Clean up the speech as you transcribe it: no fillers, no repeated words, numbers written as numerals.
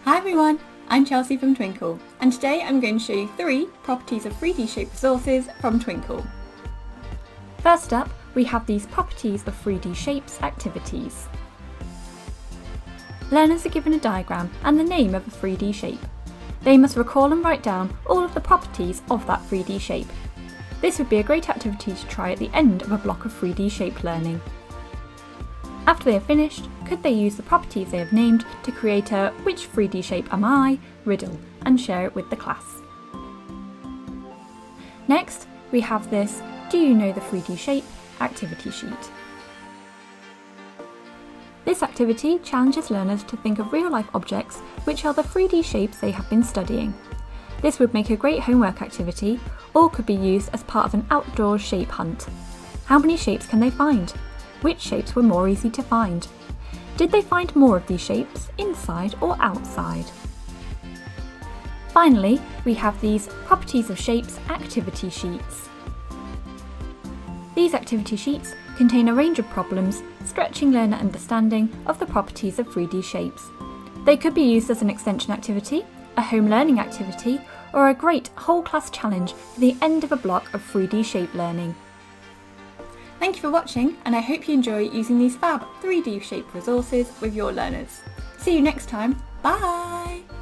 Hi everyone, I'm Chelsea from Twinkl, and today I'm going to show you 3 properties of 3D shape resources from Twinkl. First up, we have these properties of 3D shapes activities. Learners are given a diagram and the name of a 3D shape. They must recall and write down all of the properties of that 3D shape. This would be a great activity to try at the end of a block of 3D shape learning. After they are finished, could they use the properties they have named to create a "which 3D shape am I?" riddle and share it with the class. Next, we have this "Do you know the 3D shape?" activity sheet. This activity challenges learners to think of real-life objects which are the 3D shapes they have been studying. This would make a great homework activity, or could be used as part of an outdoor shape hunt. How many shapes can they find? Which shapes were more easy to find? Did they find more of these shapes inside or outside? Finally, we have these properties of shapes activity sheets. These activity sheets contain a range of problems stretching learner understanding of the properties of 3D shapes. They could be used as an extension activity, a home learning activity, or a great whole class challenge for the end of a block of 3D shape learning. Thank you for watching, and I hope you enjoy using these fab 3D shape resources with your learners. See you next time, bye!